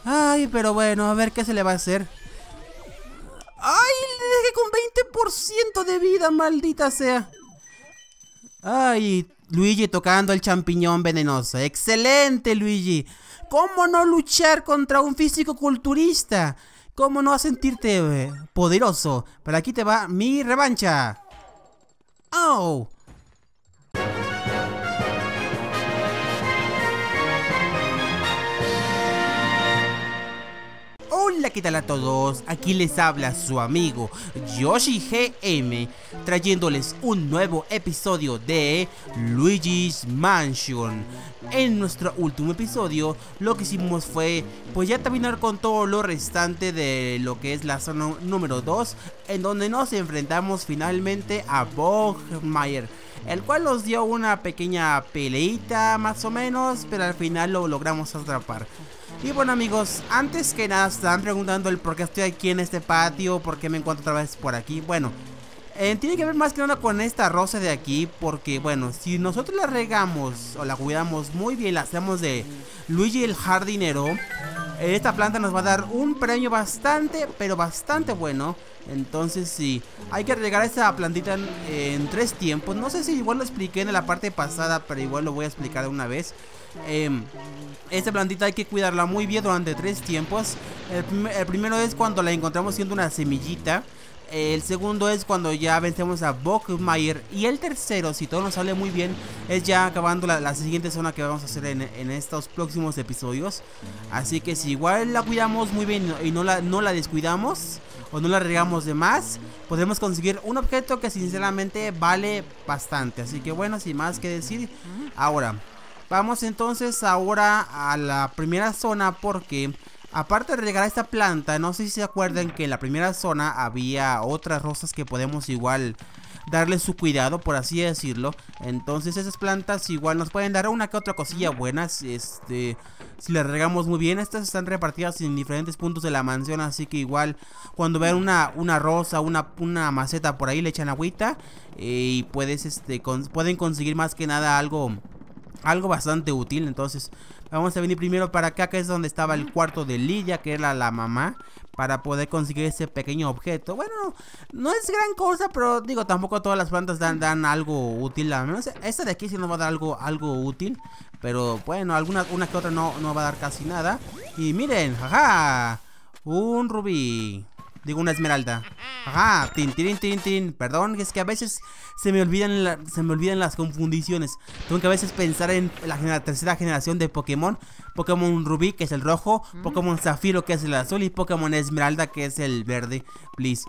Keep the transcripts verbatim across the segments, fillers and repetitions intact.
Ay, pero bueno, a ver qué se le va a hacer. ¡Ay! Le dejé con veinte por ciento de vida, maldita sea. ¡Ay! Luigi tocando el champiñón venenoso. ¡Excelente, Luigi! ¿Cómo no luchar contra un físico-culturista? ¿Cómo no sentirte eh, poderoso? Pero aquí te va mi revancha. ¡Oh! Hola, ¿qué tal a todos? Aquí les habla su amigo Yoshi G M, trayéndoles un nuevo episodio de Luigi's Mansion. En nuestro último episodio lo que hicimos fue pues ya terminar con todo lo restante de lo que es la zona número dos, en donde nos enfrentamos finalmente a Bogmire, el cual nos dio una pequeña peleita más o menos, pero al final lo logramos atrapar. Y bueno, amigos, antes que nada están preguntando el por qué estoy aquí en este patio, por qué me encuentro otra vez por aquí. Bueno, eh, tiene que ver más que nada con esta rosa de aquí, porque bueno, si nosotros la regamos o la cuidamos muy bien, la hacemos de Luigi el jardinero, esta planta nos va a dar un premio bastante, pero bastante bueno. Entonces sí, hay que regar esta plantita en, en tres tiempos. No sé si igual lo expliqué en la parte pasada, pero igual lo voy a explicar de una vez. eh, Esta plantita hay que cuidarla muy bien durante tres tiempos. El, prim el primero es cuando la encontramos siendo una semillita. El segundo es cuando ya vencemos a Bogmire. Y el tercero, si todo nos sale muy bien, es ya acabando la, la siguiente zona que vamos a hacer en, en estos próximos episodios. Así que si igual la cuidamos muy bien y no la, no la descuidamos o no la regamos de más, podremos conseguir un objeto que sinceramente vale bastante. Así que bueno, sin más que decir, ahora vamos entonces ahora a la primera zona, porque aparte de regar esta planta, no sé si se acuerdan que en la primera zona había otras rosas que podemos igual darle su cuidado, por así decirlo. Entonces esas plantas igual nos pueden dar una que otra cosilla buena, este, si las regamos muy bien. Estas están repartidas en diferentes puntos de la mansión, así que igual cuando vean una, una rosa, una, una maceta por ahí, le echan agüita, eh, y puedes, este, con, pueden conseguir más que nada algo Algo bastante útil. Entonces vamos a venir primero para acá, que es donde estaba el cuarto de Lidia, que era la mamá, para poder conseguir ese pequeño objeto. Bueno, no es gran cosa, pero digo, tampoco todas las plantas dan, dan algo útil. Al menos esta de aquí sí nos va a dar algo, algo útil, pero bueno, alguna una que otra no, no va a dar casi nada. Y miren, jaja, un rubí. Digo, una esmeralda. Ajá, tin, tin, tin, tin. Perdón, es que a veces se me olvidan la, se me olvidan las confundiciones. Tengo que a veces pensar en la, la tercera generación de Pokémon. Pokémon Rubí, que es el rojo, Pokémon Zafiro, que es el azul, y Pokémon Esmeralda, que es el verde. Please.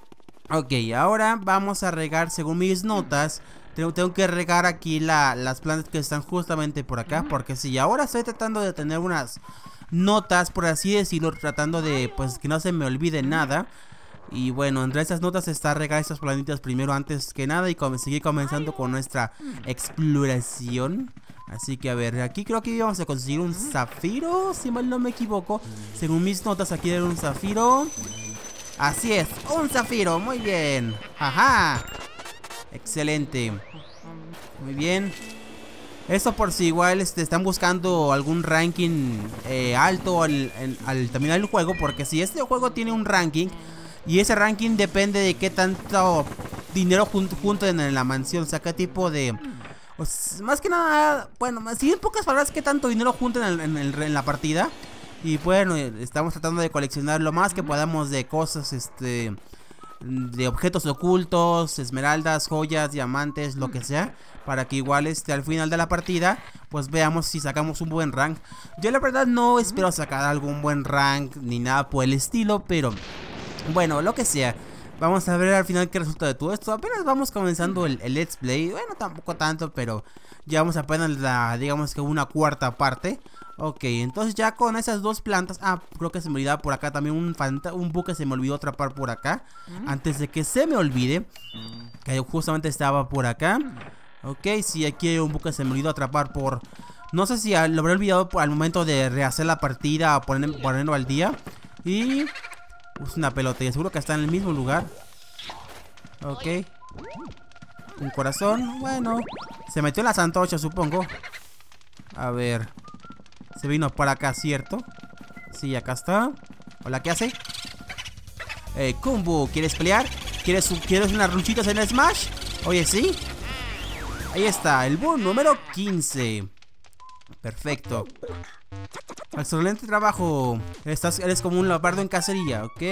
Ok, ahora vamos a regar según mis notas. Tengo, tengo que regar aquí la, las plantas que están justamente por acá, porque si ahora estoy tratando de tener unas notas, por así decirlo, tratando de pues que no se me olvide nada. Y bueno, entre estas notas está regar estas plantitas primero antes que nada, y com seguir comenzando con nuestra exploración. Así que a ver, aquí creo que vamos a conseguir un zafiro, si mal no me equivoco. Según mis notas aquí era un zafiro. Así es, un zafiro, muy bien. Ajá, excelente. Muy bien. Eso por si igual este, están buscando algún ranking eh, alto al, en, al terminar el juego. Porque si este juego tiene un ranking, y ese ranking depende de qué tanto dinero jun junten en la mansión. O sea, qué tipo de... Pues, más que nada, bueno, si en pocas palabras, qué tanto dinero junten en, en, en, en la partida. Y bueno, estamos tratando de coleccionar lo más que podamos de cosas, este... de objetos ocultos, esmeraldas, joyas, diamantes, lo que sea, para que igual este al final de la partida pues veamos si sacamos un buen rank. Yo la verdad no espero sacar algún buen rank ni nada por el estilo, pero bueno, lo que sea. Vamos a ver al final qué resulta de todo esto. Apenas vamos comenzando el, el let's play. Bueno, tampoco tanto, pero ya vamos apenas la, digamos que una cuarta parte. Ok, entonces ya con esas dos plantas. Ah, creo que se me olvidaba por acá también un, un buque. Se me olvidó atrapar por acá, antes de que se me olvide, que justamente estaba por acá. Ok, sí, aquí hay un buque. Se me olvidó atrapar por... No sé si lo habré olvidado al momento de rehacer la partida, o poner, ponerlo al día. Y... Usa una pelota, y seguro que está en el mismo lugar. Ok. Un corazón, bueno. Se metió en la santocha, supongo. A ver. Se vino por acá, ¿cierto? Sí, acá está. Hola, ¿qué hace? Eh, Combo, ¿quieres pelear? ¿Quieres, ¿Quieres unas luchitas en Smash? Oye, sí. Ahí está, el boom número quince. Perfecto. Excelente trabajo. Estás, eres como un leopardo en cacería, ¿ok?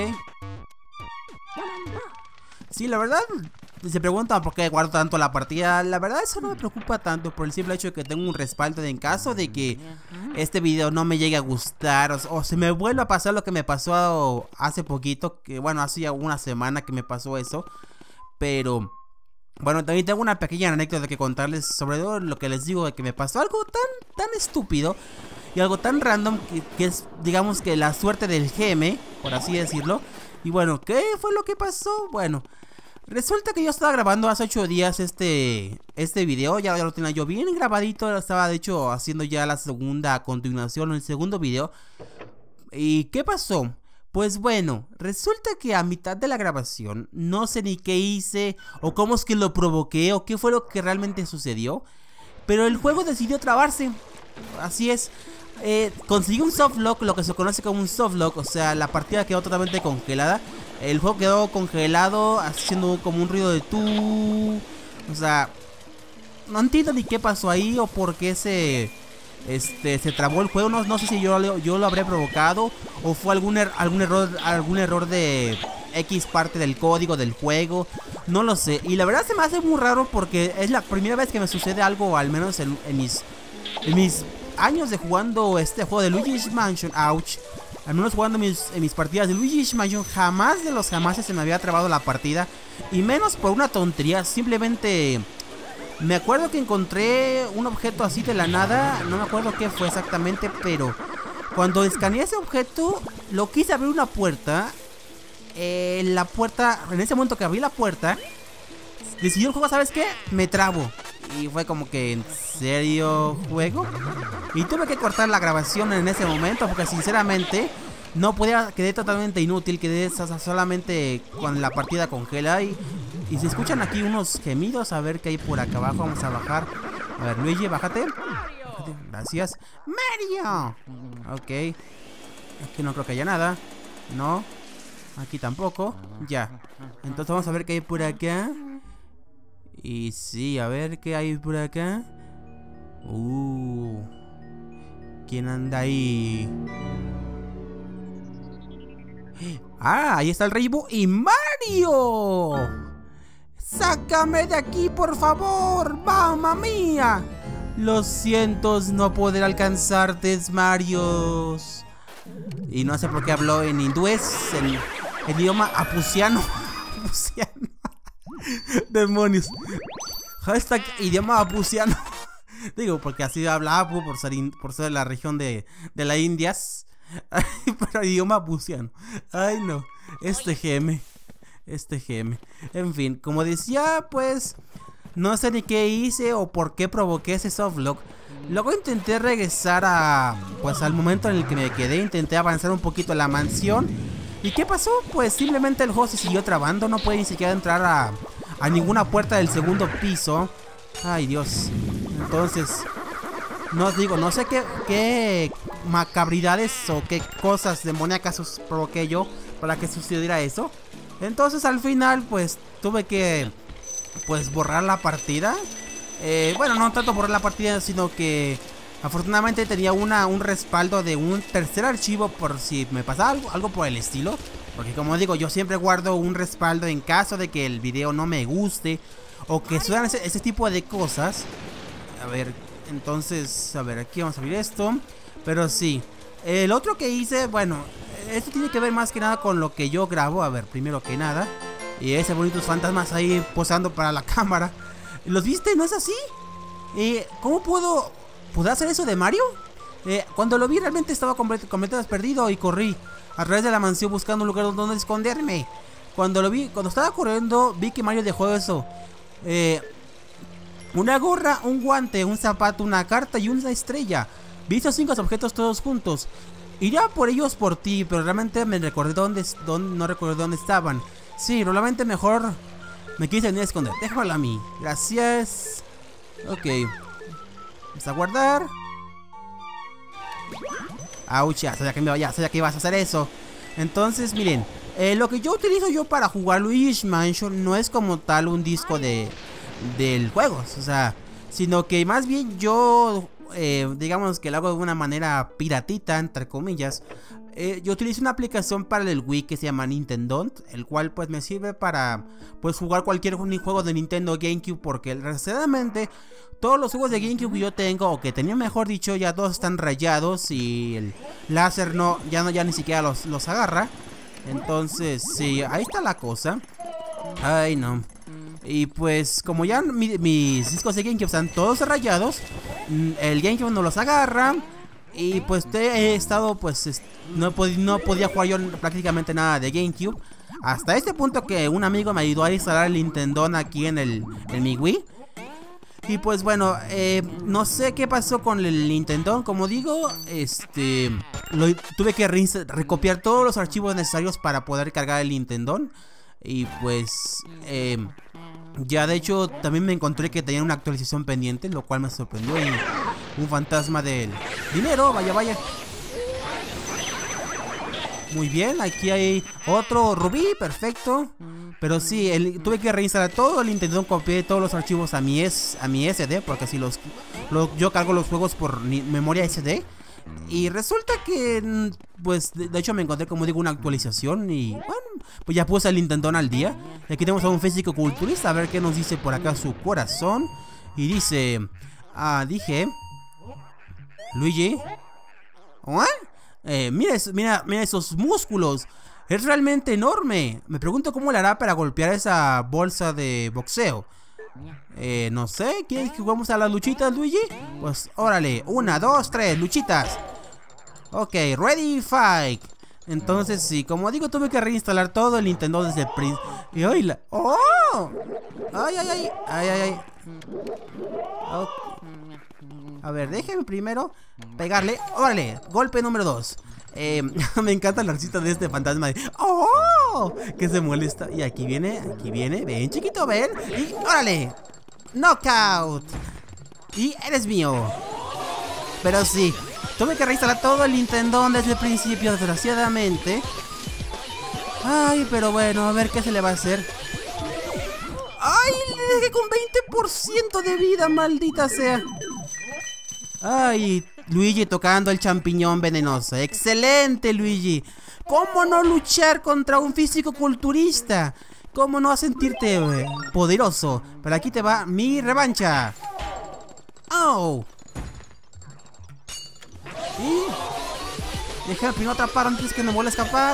Sí, la verdad, se preguntan por qué guardo tanto la partida. La verdad, eso no me preocupa tanto por el simple hecho de que tengo un respaldo en caso de que este video no me llegue a gustar, o, o se me vuelva a pasar lo que me pasó hace poquito, que bueno, hace ya una semana que me pasó eso. Pero bueno, también tengo una pequeña anécdota que contarles sobre todo lo que les digo de que me pasó algo tan, tan estúpido y algo tan random que, que es, digamos que la suerte del G M, por así decirlo. Y bueno, ¿qué fue lo que pasó? Bueno, resulta que yo estaba grabando hace ocho días este, este video, ya, ya lo tenía yo bien grabadito, estaba de hecho haciendo ya la segunda continuación, el segundo video. ¿Y qué pasó? Pues bueno, resulta que a mitad de la grabación, no sé ni qué hice, o cómo es que lo provoqué, o qué fue lo que realmente sucedió, pero el juego decidió trabarse. Así es, eh, conseguí un softlock, lo que se conoce como un softlock, o sea, la partida quedó totalmente congelada. El juego quedó congelado, haciendo como un ruido de tú. O sea, no entiendo ni qué pasó ahí o por qué se... Este, se trabó el juego, no, no sé si yo, lo- yo lo habré provocado o fue algún, er- algún error algún error de X parte del código del juego, no lo sé. Y la verdad se me hace muy raro porque es la primera vez que me sucede algo, al menos en, en mis en mis años de jugando este juego de Luigi's Mansion. Ouch. Al menos jugando mis, en mis partidas de Luigi's Mansion, jamás de los jamás se me había trabado la partida, y menos por una tontería. Simplemente me acuerdo que encontré un objeto así de la nada, no me acuerdo qué fue exactamente, pero cuando escaneé ese objeto, lo quise abrir una puerta. Eh, la puerta, en ese momento que abrí la puerta, decidió el juego, ¿sabes qué? Me trabo. Y fue como que, ¿en serio, juego? Y tuve que cortar la grabación en ese momento porque sinceramente no podía, quedé totalmente inútil, quedé solamente con la partida congelada. Y, y se escuchan aquí unos gemidos, a ver qué hay por acá abajo, vamos a bajar. A ver, Luigi, bájate. Bájate, gracias. ¡Mario! Ok. Aquí no creo que haya nada. No. Aquí tampoco. Ya. Entonces vamos a ver qué hay por acá. Y sí, a ver qué hay por acá. Uh. ¿Quién anda ahí? Ah, ahí está el Rey Boo y Mario. ¡Sácame de aquí, por favor! ¡Mamma mía! Lo siento, no poder alcanzarte, Mario. Y no sé por qué habló en hindúes, en el idioma apusiano. Apusiano. Demonios. Hashtag idioma apusiano. Digo, porque así habla Apu por ser, in, por ser de la región de, de la Indias. Pero idioma apusiano. Ay no, este G M. Este G M. En fin, como decía, pues no sé ni qué hice o por qué provoqué ese softlock. Luego intenté regresar a, pues al momento en el que me quedé. Intenté avanzar un poquito en la mansión. ¿Y qué pasó? Pues simplemente el juego se siguió trabando. No puede ni siquiera entrar a, a ninguna puerta del segundo piso. Ay Dios. Entonces, no os digo, no sé qué, qué macabridades o qué cosas demoníacas provoqué yo para que sucediera eso. Entonces al final pues tuve que pues borrar la partida. eh, Bueno, no tanto borrar la partida, sino que afortunadamente tenía una, un respaldo de un tercer archivo por si me pasaba algo, algo por el estilo. Porque como digo, yo siempre guardo un respaldo en caso de que el video no me guste o que suenan ese, ese tipo de cosas. A ver, entonces, a ver, aquí vamos a abrir esto. Pero sí, el otro que hice, bueno, esto tiene que ver más que nada con lo que yo grabo. A ver, primero que nada, y ese bonitos fantasmas ahí posando para la cámara. ¿Los viste? ¿No es así? Eh, ¿Cómo puedo, puedo hacer eso de Mario? Eh, cuando lo vi realmente estaba complet completamente perdido y corrí a través de la mansión buscando un lugar donde esconderme. Cuando lo vi, cuando estaba corriendo, vi que Mario dejó eso. Eh... Una gorra, un guante, un zapato, una carta y una estrella. Vi esos cinco objetos todos juntos. Iría por ellos por ti, pero realmente me recordé dónde, dónde no recordé dónde estaban. Sí, probablemente mejor me quise venir a esconder. Déjalo a mí. Gracias. Ok. Vamos a guardar. Ouch, ya sabía que, me, ya sabía que ibas a hacer eso. Entonces, miren, eh, lo que yo utilizo yo para jugar Luigi's Mansion no es como tal un disco de del juego, o sea, sino que más bien yo, eh, digamos que lo hago de una manera piratita, entre comillas. Eh, yo utilizo una aplicación para el Wii que se llama Nintendo, el cual pues me sirve para pues jugar cualquier juego de Nintendo GameCube, porque desgraciadamente todos los juegos de GameCube que yo tengo, o que tenía mejor dicho, ya todos están rayados y el láser no, ya no, ya ni siquiera los, los agarra. Entonces sí, ahí está la cosa. Ay no. Y pues como ya mi, mis discos de GameCube están todos rayados, el GameCube no los agarra. Y pues he estado pues no, pod no podía jugar yo prácticamente nada de GameCube, hasta este punto que un amigo me ayudó a instalar el Nintendo aquí en, el, en mi Wii. Y pues bueno, eh, no sé qué pasó con el Nintendo. Como digo, este lo, tuve que recopiar todos los archivos necesarios para poder cargar el Nintendo. Y pues eh, ya de hecho también me encontré que tenía una actualización pendiente, lo cual me sorprendió. Y un fantasma del dinero, vaya vaya. Muy bien, aquí hay otro rubí, perfecto. Pero sí, el, tuve que reinstalar todo el Nintendo, copié todos los archivos a mi, es, a mi S D, porque así los, los yo cargo los juegos por ni, memoria S D. Y resulta que, pues, de, de hecho me encontré, como digo, una actualización. Y bueno, pues ya puse el Nintendo al día. Y aquí tenemos a un físico culturista, a ver qué nos dice por acá su corazón. Y dice, ah, dije, Luigi, ¿oh? eh, mira, mira, mira esos músculos. Es realmente enorme. Me pregunto cómo le hará para golpear esa bolsa de boxeo. Eh, no sé, ¿quieres que juguemos a las luchitas, Luigi? Pues órale, una, dos, tres, luchitas. Ok, ready, fight. Entonces sí, como digo, tuve que reinstalar todo el Nintendo desde el principio. Y hoy la... ¡Oh! Ay, ay, ay, ay, ay, ay. Okay. A ver, déjenme primero pegarle. Órale, golpe número dos. Eh, me encanta la risita de este fantasma de ¡oh! Que se molesta. Y aquí viene, aquí viene. Ven, chiquito, ven. Y órale, knockout. Y eres mío. Pero sí, tuve que reinstalar todo el Nintendo desde el principio, desgraciadamente. Ay, pero bueno, a ver qué se le va a hacer. Ay, le dejé con veinte por ciento de vida, maldita sea. Ay, Luigi tocando el champiñón venenoso. Excelente, Luigi. ¿Cómo no luchar contra un físico culturista? ¿Cómo no sentirte eh, poderoso? Pero aquí te va mi revancha. Oh. Y deja al primero atrapar antes que no vuelva a escapar.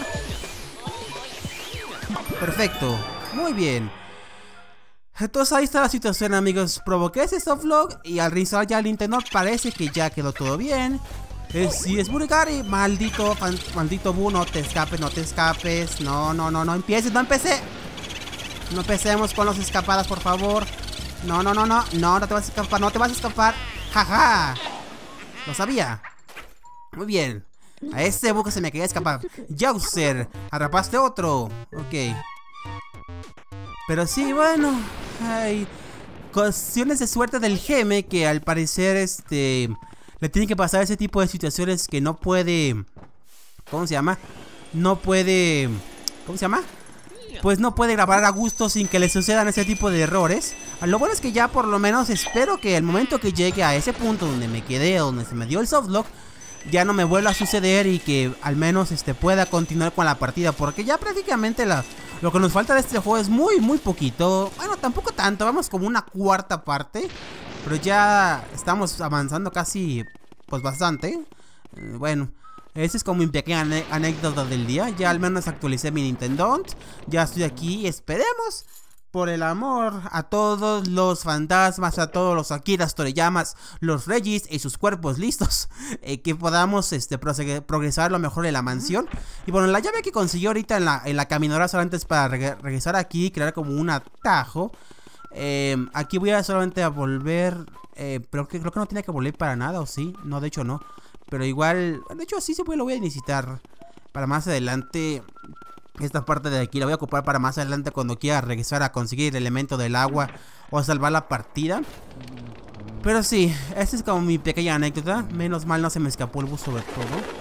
Perfecto. Muy bien. Entonces ahí está la situación, amigos. Provoqué ese softlog y al reinstalar ya el Nintendo parece que ya quedó todo bien. Eh, si es Burigari, maldito, fan, maldito Bu, no te escapes, no te escapes. No, no, no, no empieces, no empecé. No empecemos con las escapadas, por favor. No, no, no, no, no, no te vas a escapar, no te vas a escapar. Jaja. Lo sabía. Muy bien. A ese Bu que se me quería escapar. Yowser, atrapaste otro. Ok. Pero sí, bueno, hay cuestiones de suerte del Geme que al parecer este le tienen que pasar ese tipo de situaciones que no puede, ¿cómo se llama? No puede, ¿cómo se llama? Pues no puede grabar a gusto sin que le sucedan ese tipo de errores. Lo bueno es que ya por lo menos espero que el momento que llegue a ese punto donde me quedé, donde se me dio el softlock, ya no me vuelva a suceder y que al menos este pueda continuar con la partida, porque ya prácticamente la, lo que nos falta de este juego es muy muy poquito. Bueno, tampoco tanto, vamos como una cuarta parte, pero ya estamos avanzando casi pues bastante. eh, Bueno, esa es como mi pequeña anécdota del día. Ya al menos actualicé mi Nintendo. Ya estoy aquí, esperemos por el amor a todos los fantasmas, a todos los Akiras Toreyamas, los Regis y sus cuerpos listos, eh, que podamos este, progresar lo mejor de la mansión. Y bueno, la llave que conseguí ahorita en la, en la caminadora solamente es para reg regresar aquí y crear como un atajo. Eh, aquí voy a solamente a volver, eh, pero que, creo que no tiene que volver para nada, ¿o sí? No, de hecho no. Pero igual, de hecho sí se puede, lo voy a necesitar para más adelante. Esta parte de aquí la voy a ocupar para más adelante cuando quiera regresar a conseguir el elemento del agua o salvar la partida. Pero sí, esta es como mi pequeña anécdota. Menos mal no se me escapó el bus sobre todo.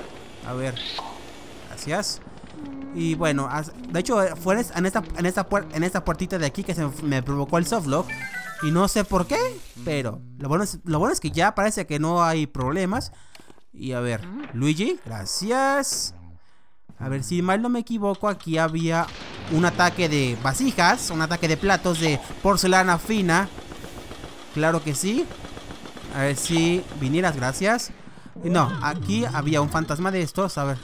A ver. Gracias. Y bueno, de hecho fue en esta, en esta, en esta puertita de aquí que se me provocó el softlock. Y no sé por qué, pero lo bueno, es, lo bueno es que ya parece que no hay problemas. Y a ver, Luigi, gracias. A ver, si mal no me equivoco, aquí había un ataque de vasijas, un ataque de platos de porcelana fina. Claro que sí. A ver si vinieras, gracias. Y no, aquí había un fantasma de estos, a ver.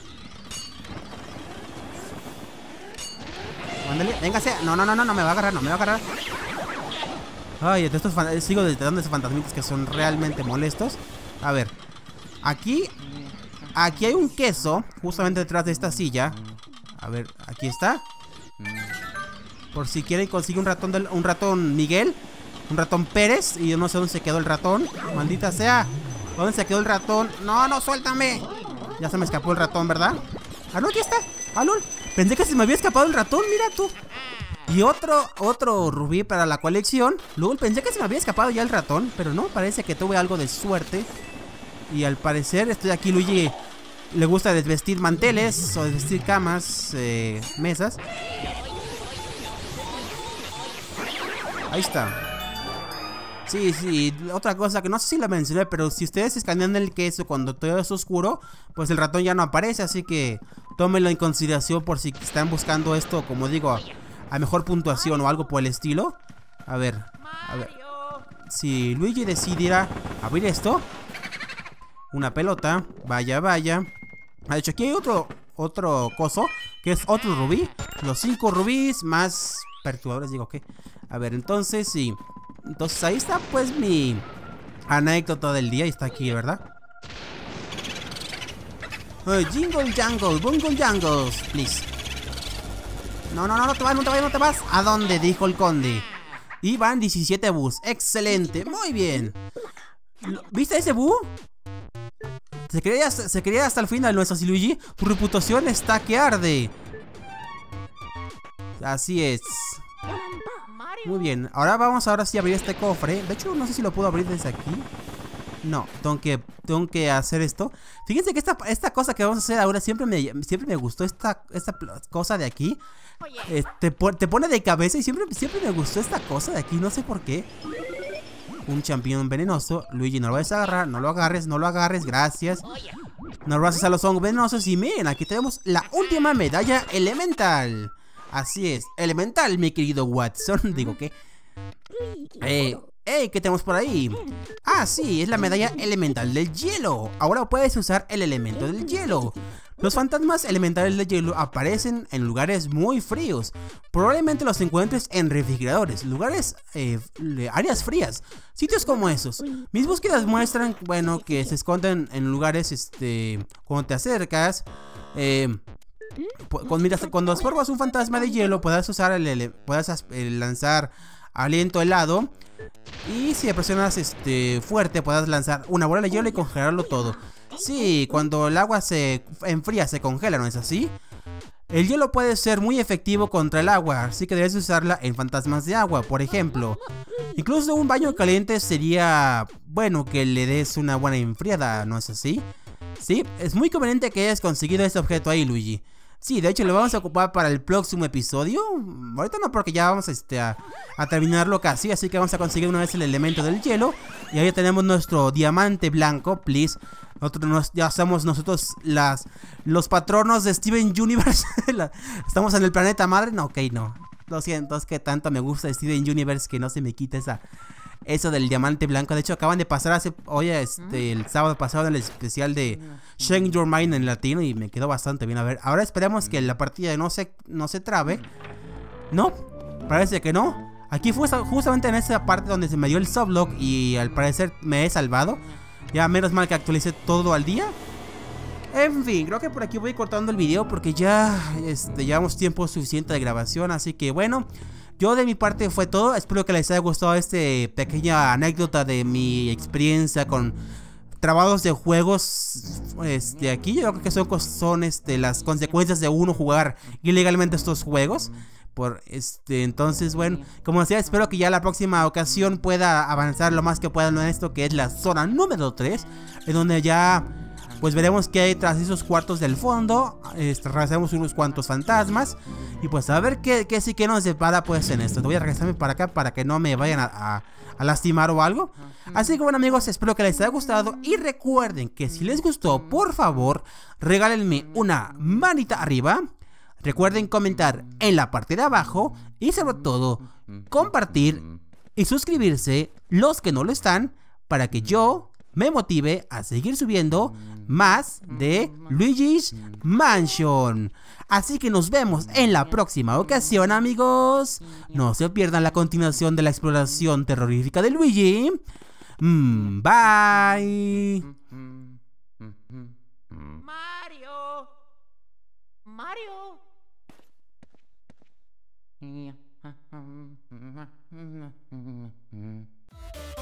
Ándale, véngase. No, no, no, no, no me va a agarrar, no me va a agarrar. Ay, de estos sigo detectando esos fantasmitas que son realmente molestos. A ver, aquí Aquí hay un queso justamente detrás de esta silla. A ver, aquí está. Por si quieren consigue un ratón del, un ratón Miguel, un ratón Pérez. Y yo no sé dónde se quedó el ratón. Maldita sea. ¿Dónde se quedó el ratón? No, no, suéltame. Ya se me escapó el ratón, ¿verdad? Ah, no, aquí está. Ah, lol. Pensé que se me había escapado el ratón, mira tú. Y otro, otro rubí para la colección. Luego pensé que se me había escapado ya el ratón, pero no, parece que tuve algo de suerte. Y al parecer estoy aquí, Luigi le gusta desvestir manteles o desvestir camas, eh, mesas. Ahí está. Sí, sí, otra cosa que no sé si la mencioné, pero si ustedes escanean el queso cuando todo es oscuro, pues el ratón ya no aparece, así que tómenlo en consideración por si están buscando esto, como digo, a mejor puntuación o algo por el estilo. A ver, a ver. Si Luigi decidiera abrir esto, una pelota, vaya, vaya. De hecho, aquí hay otro, otro coso, que es otro rubí. Los cinco rubíes más perturbadores, digo que. A ver, entonces sí. Entonces ahí está pues mi anécdota del día. Y está aquí, ¿verdad? Oh, jingle jangle, bungle jangles, please. No, no, no, no te vas, no te vas, no te vas. ¿A dónde? Dijo el conde. Y van diecisiete bus. Excelente, muy bien. ¿Viste ese bu? Se quería, se quería hasta el final, ¿no es así, Luigi? Tu reputación está que arde. Así es. Muy bien, ahora vamos ahora sí a abrir este cofre. De hecho, no sé si lo puedo abrir desde aquí. No, tengo que, tengo que hacer esto. Fíjense que esta, esta cosa que vamos a hacer ahora siempre me, siempre me gustó. Esta, esta cosa de aquí, eh, te, te pone de cabeza. Y siempre, siempre me gustó esta cosa de aquí, no sé por qué. Un champiñón venenoso. Luigi, no lo vas a agarrar, no lo agarres, no lo agarres, gracias. No lo haces a los hongos venenosos. Y miren, aquí tenemos la última medalla elemental. Así es, elemental, mi querido Watson. Digo que Eh, hey, ¿qué tenemos por ahí? Ah, sí, es la medalla elemental del hielo. Ahora puedes usar el elemento del hielo. Los fantasmas elementales del hielo aparecen en lugares muy fríos. Probablemente los encuentres en refrigeradores, lugares, eh, áreas frías, sitios como esos. Mis búsquedas muestran, bueno, que se esconden en lugares, este, cuando te acercas. Eh, cuando, miras, cuando formas un fantasma de hielo, puedes usar el, el puedes el lanzar aliento helado. Y si presionas este fuerte, puedes lanzar una bola de hielo y congelarlo todo. Sí, cuando el agua se enfría, se congela, ¿no es así? El hielo puede ser muy efectivo contra el agua, así que debes usarla en fantasmas de agua, por ejemplo. Incluso un baño caliente sería bueno que le des una buena enfriada, ¿no es así? Sí, es muy conveniente que hayas conseguido este objeto ahí, Luigi. Sí, de hecho lo vamos a ocupar para el próximo episodio. Ahorita no, porque ya vamos este, a, a terminarlo casi. Así que vamos a conseguir una vez el elemento del hielo. Y ahí tenemos nuestro diamante blanco, please. Nosotros nos, ya somos nosotros las, los patronos de Steven Universe. Estamos en el planeta madre. No, ok, no. Lo siento, es que tanto me gusta Steven Universe que no se me quita esa... Eso del diamante blanco. De hecho acaban de pasar hace hoy este el sábado pasado el especial de Change Your Mind en latino y me quedó bastante bien. A ver, ahora esperemos que la partida no se, no se trabe. No, parece que no. Aquí fue justamente en esa parte donde se me dio el sublock y al parecer me he salvado. Ya menos mal que actualicé todo al día. En fin, creo que por aquí voy cortando el video porque ya este, llevamos tiempo suficiente de grabación. Así que bueno, yo de mi parte fue todo. Espero que les haya gustado esta pequeña anécdota de mi experiencia con trabados de juegos este, aquí. Yo creo que son, son este, las consecuencias de uno jugar ilegalmente estos juegos. Por este, entonces, bueno, como decía, espero que ya la próxima ocasión pueda avanzar lo más que pueda en esto, que es la zona número tres, en donde ya pues veremos qué hay tras esos cuartos del fondo. Este, regresamos unos cuantos fantasmas. Y pues a ver qué, qué sí que nos depara pues en esto. Voy a regresarme para acá para que no me vayan a, a, a lastimar o algo. Así que bueno amigos, espero que les haya gustado. Y recuerden que si les gustó, por favor, regálenme una manita arriba. Recuerden comentar en la parte de abajo. Y sobre todo, compartir y suscribirse los que no lo están, para que yo me motive a seguir subiendo más de Luigi's Mansion. Así que nos vemos en la próxima ocasión amigos. No se pierdan la continuación de la exploración terrorífica de Luigi. Mm, bye. Mario. Mario.